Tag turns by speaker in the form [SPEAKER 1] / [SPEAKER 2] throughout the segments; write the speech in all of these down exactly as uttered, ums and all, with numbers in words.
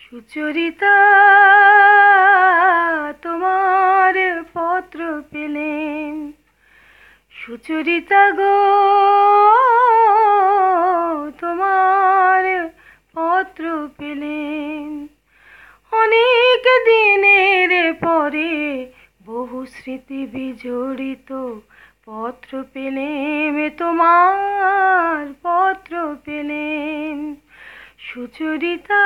[SPEAKER 1] সুচরিতা তোমার পত্র পেলেম, সুচরিতা গো তোমার পত্র পেলেম। অনেক দিনের পরে বহু স্মৃতি বিজড়িত পত্র পেলেম, তোমার পত্র পেলেম। সুচরিতা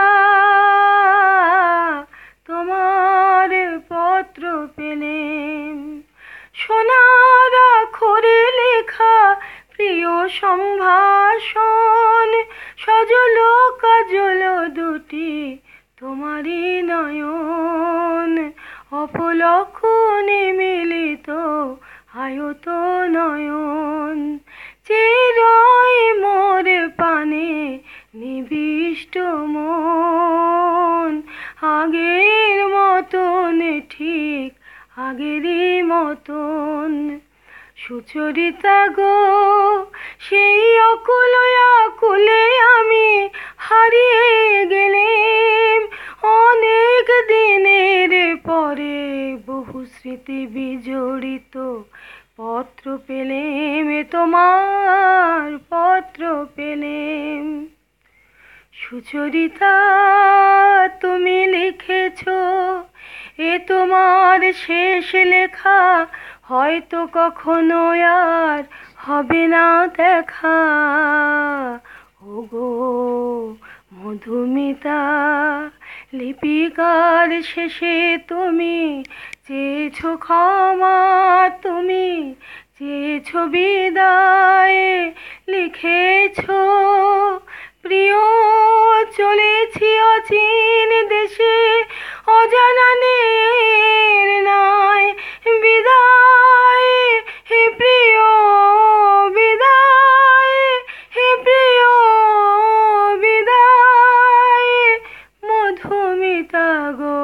[SPEAKER 1] তোমার পত্র পেলেম। সোনার আক্ষরে লেখা প্রিয় সম্ভাষণ, সজল কাজল দুটি তোমারই নয়ন, অপলক নিমিলিত আয়ত নয়ন। চিরই মোর পানে নিবিষ্ট মন, আগের মতন ঠিক আগেরই মতন। সুচরিতা গো সেই অকুল আকুলে আমি হারিয়ে গেলেম, অনেক দিনের পরে বহু স্মৃতি বিজড়িত পত্র পেলেম, তোমার পত্র পেলেম। সুচরিতা তুমি লিখেছ এ তোমার শেষ লেখা, হয়তো কখনো আর হবে না দেখা। ওগো মধুমিতা লিপিকার শেষে তুমি চেয়েছ ক্ষমা, তুমি চেয়েছ বিদায়, লিখেছ প্রিয় চলেছি অচিন দেশে, অজানা নের নাই বিদায়। হে প্রিয় বিদায়, হে প্রিয় বিদায়। মধুমিতা গো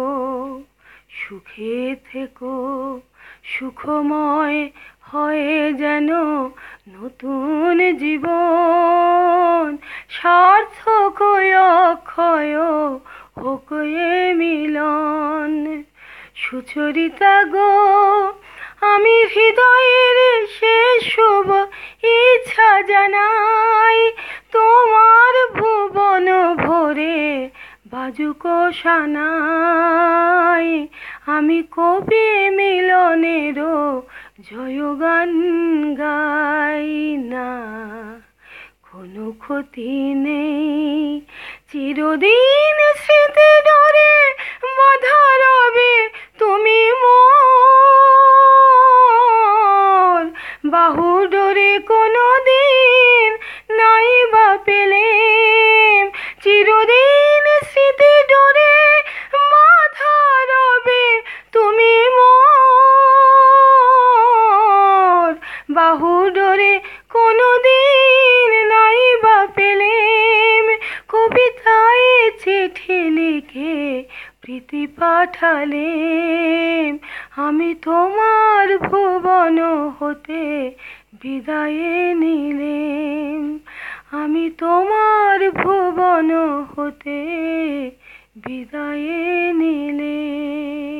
[SPEAKER 1] সুখে থেকো, সুখময় হয়ে যেন নতুন জীবন, সার্থক অক্ষয় হোক এ মিলন। সুচরিতা গো আমি হৃদয়ের শেষ শুভ ইচ্ছা জানাই, তোমার ভুবন ভরে বাজুক সানাই। আমি কবি মিলনেরও জয়গান গাই না, কোনো ক্ষতি নেই চিরদিন স্মৃতি ডোরে বাঁধা রবে তুমি মোর। বাহু ডোরে কোনো দিন নাই বা পেলেম, চিরদিন স্মৃতি ডোরে বাঁধা রবে তুমি মোর। বাহু ডোরে কোনো দিন নাই বা পেলেম, কবিতায় চিঠি লিখে প্রীতি পাঠালেম। আমি তোমার ভুবন হতে বিদায় নিলেম, আমি তোমার ভুবন হতে বিদায় নিলেম।